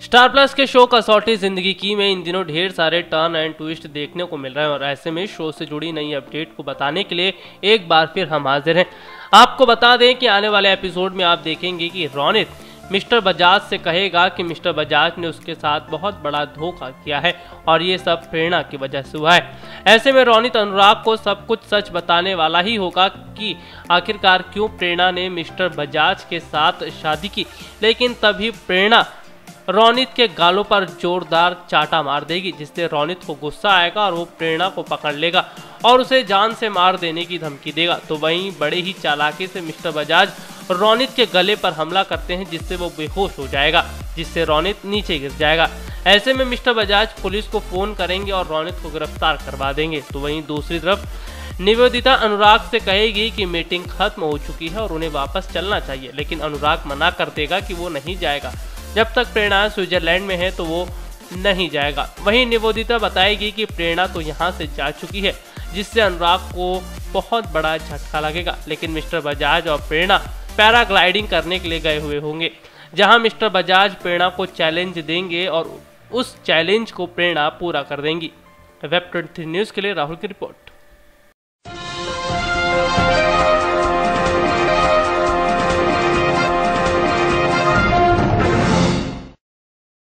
Star plus के show कसौटी जिंदगी की में इन दिनों ढेर सारे टर्न एंड ट्विस्ट देखने को मिल रहे हैं और ऐसे में शो से जुड़ी नई अपडेट को बताने के लिए एक बार फिर हम हाजिर हैं। आपको बता दें कि आने वाले एपिसोड में आप देखेंगे कि रोनित मिस्टर बजाज से कहेगा कि मिस्टर बजाज ने उसके साथ बहुत बड़ा धोखा किया है और ये सब प्रेरणा की वजह से हुआ है। ऐसे में रोनित अनुराग को सब कुछ सच बताने वाला ही होगा कि आखिरकार क्यों प्रेरणा ने मिस्टर बजाज के साथ शादी की, लेकिन तभी प्रेरणा रोनित के गालों पर जोरदार चाटा मार देगी, जिससे रोनित को गुस्सा आएगा और वो प्रेरणा को पकड़ लेगा और उसे जान से मार देने की धमकी देगा। तो वहीं बड़े ही चालाकी से मिस्टर बजाज रोनित के गले पर हमला करते हैं, जिससे वो बेहोश हो जाएगा, जिससे रोनित नीचे गिर जाएगा। ऐसे में मिस्टर बजाज पुलिस को फोन करेंगे और रोनित को गिरफ्तार करवा देंगे। तो वहीं दूसरी तरफ निवेदिता अनुराग से कहेगी कि मीटिंग खत्म हो चुकी है और उन्हें वापस चलना चाहिए, लेकिन अनुराग मना कर देगा कि वो नहीं जाएगा। जब तक प्रेरणा स्विट्जरलैंड में है तो वो नहीं जाएगा। वहीं निवेदिता बताएगी कि प्रेरणा तो यहाँ से जा चुकी है, जिससे अनुराग को बहुत बड़ा झटका लगेगा। लेकिन मिस्टर बजाज और प्रेरणा पैराग्लाइडिंग करने के लिए गए हुए होंगे, जहां मिस्टर बजाज प्रेरणा को चैलेंज देंगे और उस चैलेंज को प्रेरणा पूरा कर देंगी। वेब 23 न्यूज़ के लिए राहुल की रिपोर्ट।